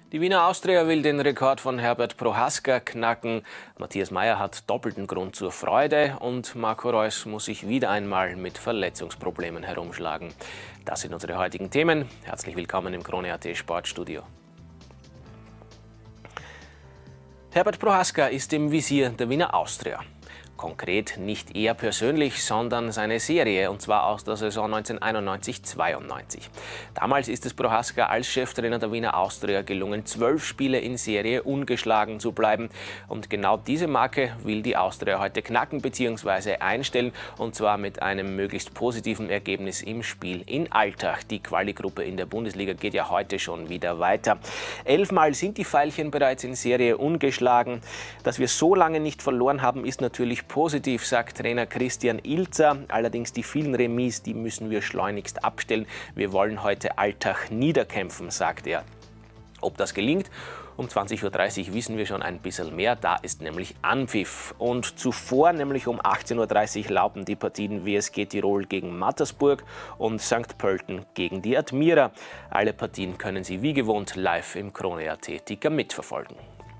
Die Wiener Austria will den Rekord von Herbert Prohaska knacken. Matthias Mayr hat doppelten Grund zur Freude und Marco Reus muss sich wieder einmal mit Verletzungsproblemen herumschlagen. Das sind unsere heutigen Themen. Herzlich willkommen im Krone.at Sportstudio. Herbert Prohaska ist im Visier der Wiener Austria. Konkret nicht er persönlich, sondern seine Serie, und zwar aus der Saison 1991-92. Damals ist es Prohaska als Cheftrainer der Wiener Austria gelungen, 12 Spiele in Serie ungeschlagen zu bleiben. Und genau diese Marke will die Austria heute knacken bzw. einstellen, und zwar mit einem möglichst positiven Ergebnis im Spiel in Altach. Die Quali-Gruppe in der Bundesliga geht ja heute schon wieder weiter. 11 Mal sind die Veilchen bereits in Serie ungeschlagen. Dass wir so lange nicht verloren haben, ist natürlich positiv, sagt Trainer Christian Ilzer. Allerdings die vielen Remis, die müssen wir schleunigst abstellen. Wir wollen heute Altach niederkämpfen, sagt er. Ob das gelingt? Um 20:30 Uhr wissen wir schon ein bisschen mehr. Da ist nämlich Anpfiff. Und zuvor, nämlich um 18:30 Uhr, laufen die Partien WSG Tirol gegen Mattersburg und St. Pölten gegen die Admira. Alle Partien können Sie wie gewohnt live im Krone.at Ticker mitverfolgen.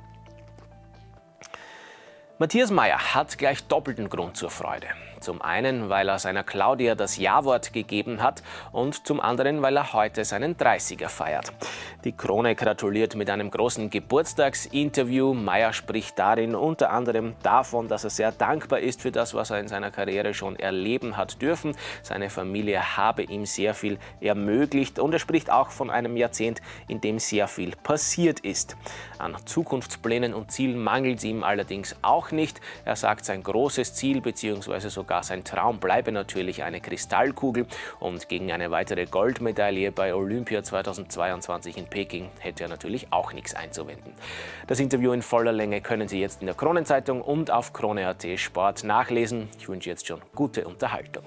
Matthias Mayr hat gleich doppelten Grund zur Freude. Zum einen, weil er seiner Claudia das Ja-Wort gegeben hat und zum anderen, weil er heute seinen 30er feiert. Die Krone gratuliert mit einem großen Geburtstagsinterview. Mayr spricht darin unter anderem davon, dass er sehr dankbar ist für das, was er in seiner Karriere schon erleben hat dürfen. Seine Familie habe ihm sehr viel ermöglicht und er spricht auch von einem Jahrzehnt, in dem sehr viel passiert ist. An Zukunftsplänen und Zielen mangelt es ihm allerdings auch nicht. Er sagt, sein großes Ziel bzw. sogar sein Traum bleibe natürlich eine Kristallkugel und gegen eine weitere Goldmedaille bei Olympia 2022 in Peking hätte er natürlich auch nichts einzuwenden. Das Interview in voller Länge können Sie jetzt in der Kronenzeitung und auf Krone.at Sport nachlesen. Ich wünsche jetzt schon gute Unterhaltung.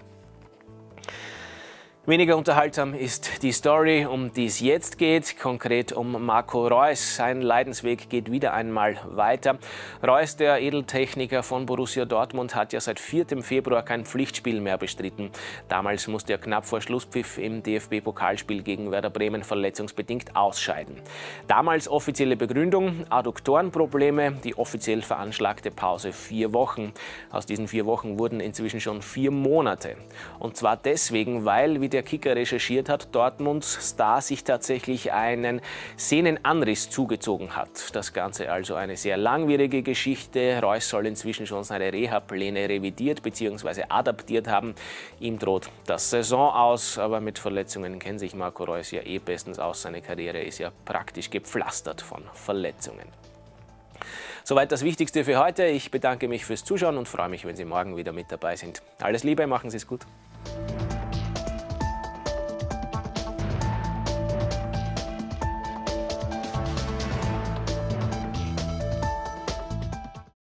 Weniger unterhaltsam ist die Story, um die es jetzt geht, konkret um Marco Reus. Sein Leidensweg geht wieder einmal weiter. Reus, der Edeltechniker von Borussia Dortmund, hat ja seit 4. Februar kein Pflichtspiel mehr bestritten. Damals musste er knapp vor Schlusspfiff im DFB-Pokalspiel gegen Werder Bremen verletzungsbedingt ausscheiden. Damals offizielle Begründung: Adduktorenprobleme, die offiziell veranschlagte Pause 4 Wochen. Aus diesen 4 Wochen wurden inzwischen schon 4 Monate. Und zwar deswegen, weil, wie der Kicker recherchiert hat, Dortmunds Star sich tatsächlich einen Sehnenanriss zugezogen hat. Das Ganze also eine sehr langwierige Geschichte. Reus soll inzwischen schon seine Reha-Pläne revidiert bzw. adaptiert haben. Ihm droht das Saison aus, aber mit Verletzungen kennt sich Marco Reus ja eh bestens aus. Seine Karriere ist ja praktisch gepflastert von Verletzungen. Soweit das Wichtigste für heute. Ich bedanke mich fürs Zuschauen und freue mich, wenn Sie morgen wieder mit dabei sind. Alles Liebe, machen Sie es gut.